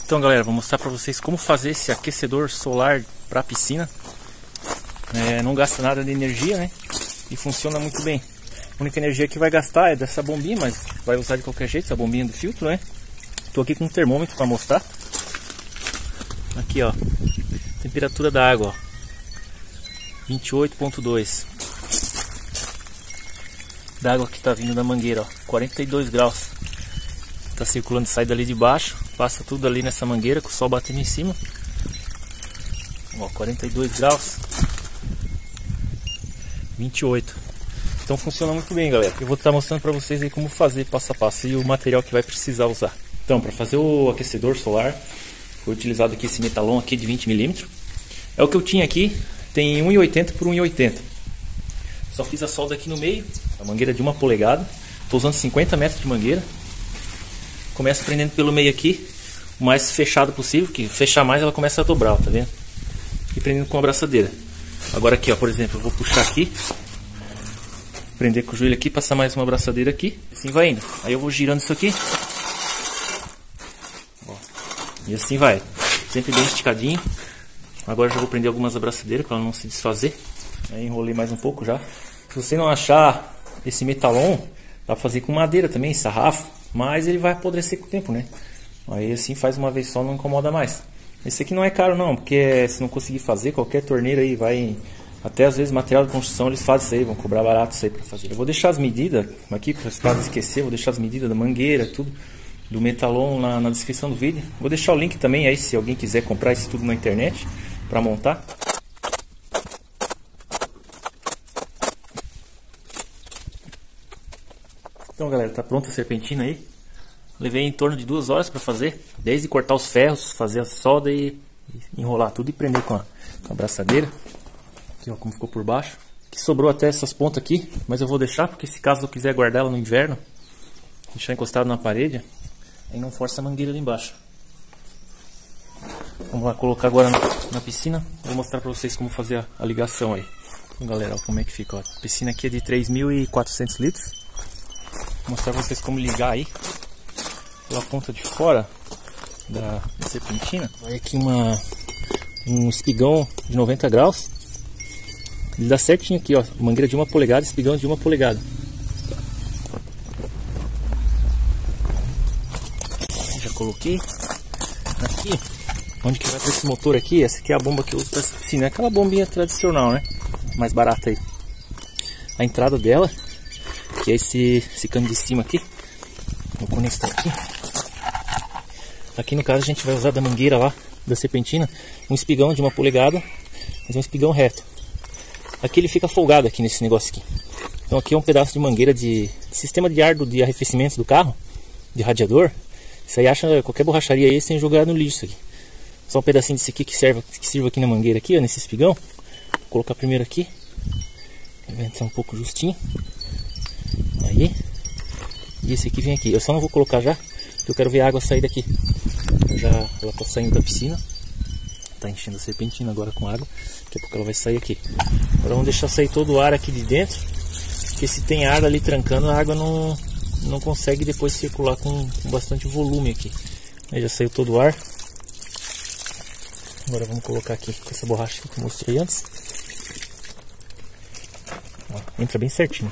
Então galera, vou mostrar pra vocês como fazer esse aquecedor solar para piscina. Não gasta nada de energia, né? E funciona muito bem. A única energia que vai gastar é dessa bombinha, mas vai usar de qualquer jeito, essa bombinha do filtro, né? Tô aqui com um termômetro para mostrar. Aqui ó, temperatura da água, ó, 28,2. Da água que tá vindo da mangueira, ó, 42 graus. Tá circulando, sai dali de baixo, passa tudo ali nessa mangueira com o sol batendo em cima. Ó, 42 graus, 28. Então funciona muito bem, galera. Eu vou estar mostrando para vocês aí como fazer passo a passo e o material que vai precisar usar. Então, para fazer o aquecedor solar, foi utilizado aqui esse metalon aqui de 20 mm. É o que eu tinha aqui, tem 1,80 por 1,80. Só fiz a solda aqui no meio, a mangueira de 1 polegada. Estou usando 50 metros de mangueira. Começo prendendo pelo meio aqui, o mais fechado possível, que fechar mais ela começa a dobrar, ó, tá vendo? E prendendo com a abraçadeira. Agora aqui, ó, por exemplo, eu vou puxar aqui, prender com o joelho aqui, passar mais uma abraçadeira aqui, assim vai indo. Aí eu vou girando isso aqui, ó, e assim vai, sempre bem esticadinho. Agora já vou prender algumas abraçadeiras para ela não se desfazer. Aí enrolei mais um pouco já. Se você não achar esse metalon, dá pra fazer com madeira também, sarrafo, mas ele vai apodrecer com o tempo, né? Aí assim faz uma vez só, não incomoda mais. Esse aqui não é caro não, porque se não conseguir fazer, qualquer torneira aí vai... Até às vezes material de construção eles fazem isso aí, vão cobrar barato isso aí para fazer. Eu vou deixar as medidas aqui, para não esquecer, vou deixar as medidas da mangueira, tudo, do metalon na descrição do vídeo. Vou deixar o link também aí, se alguém quiser comprar isso tudo na internet, para montar. Então galera, tá pronta a serpentina aí. Levei em torno de 2 horas para fazer, desde cortar os ferros, fazer a solda e enrolar tudo e prender com a abraçadeira. Aqui ó, como ficou por baixo. Que sobrou até essas pontas aqui, mas eu vou deixar, porque se caso eu quiser guardar ela no inverno, deixar encostado na parede, aí não força a mangueira ali embaixo. Vamos lá colocar agora na piscina. Vou mostrar para vocês como fazer a ligação aí. Então galera, ó, como é que fica, ó. A piscina aqui é de 3.400 litros. Vou mostrar para vocês como ligar aí pela ponta de fora da serpentina. Vai aqui um espigão de 90 graus. Ele dá certinho aqui, ó, mangueira de 1 polegada, espigão de 1 polegada. Já coloquei. Aqui, onde que vai para esse motor aqui, essa aqui é a bomba que eu uso para essa piscina. É aquela bombinha tradicional, né? Mais barata aí. A entrada dela, que é esse cano de cima aqui. Vou conectar aqui. Aqui no caso a gente vai usar da mangueira lá, da serpentina, um espigão de 1 polegada, mas um espigão reto. Aqui ele fica folgado aqui nesse negócio aqui. Então aqui é um pedaço de mangueira de sistema de ar de arrefecimento do carro, de radiador. Isso aí acha qualquer borracharia aí sem jogar no lixo aqui. Só um pedacinho desse aqui que sirva aqui na mangueira aqui, ó, nesse espigão. Vou colocar primeiro aqui. Levantar um pouco justinho. Aí. E esse aqui vem aqui. Eu só não vou colocar já, porque eu quero ver a água sair daqui. Ela tá saindo da piscina. Tá enchendo a serpentina agora com água. Daqui a pouco ela vai sair aqui. Agora vamos deixar sair todo o ar aqui de dentro, porque se tem ar ali trancando, a água não consegue depois circular com bastante volume aqui. Aí já saiu todo o ar. Agora vamos colocar aqui com essa borracha que eu mostrei antes. Ó, entra bem certinho.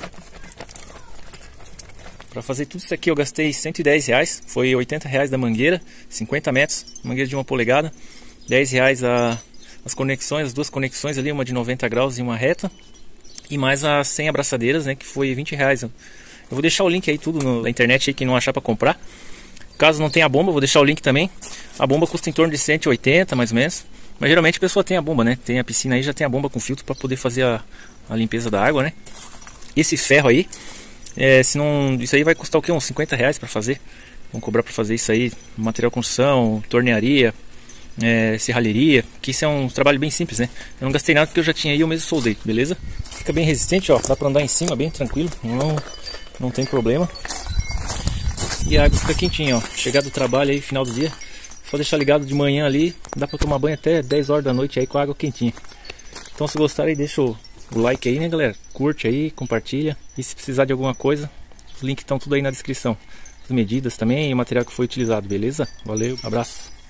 Para fazer tudo isso aqui eu gastei R$110. Foi R$80 da mangueira, 50 metros, mangueira de 1 polegada. R$10 as conexões, as 2 conexões ali, uma de 90 graus e uma reta. E mais as 100 abraçadeiras, né, que foi R$20. Eu vou deixar o link aí tudo na internet aí, quem não achar para comprar. Caso não tenha a bomba, vou deixar o link também. A bomba custa em torno de 180 mais ou menos. Mas geralmente a pessoa tem a bomba, né? Tem a piscina aí, já tem a bomba com filtro para poder fazer a limpeza da água, né? Esse ferro aí, isso aí vai custar o que? Uns R$50 para fazer. Vamos cobrar para fazer isso aí, material de construção, tornearia, serralheria, que isso é um trabalho bem simples, né? Eu não gastei nada porque eu já tinha aí, eu mesmo soldei, beleza? Fica bem resistente, ó, dá para andar em cima bem tranquilo, não tem problema. E a água fica quentinha, ó, chegar do trabalho aí, final do dia, só deixar ligado de manhã ali, dá para tomar banho até 10 horas da noite aí com a água quentinha. Então se gostarem, deixa o like aí, né galera, curte aí, compartilha, e se precisar de alguma coisa, os links estão tudo aí na descrição, as medidas também e o material que foi utilizado, beleza? Valeu, abraço!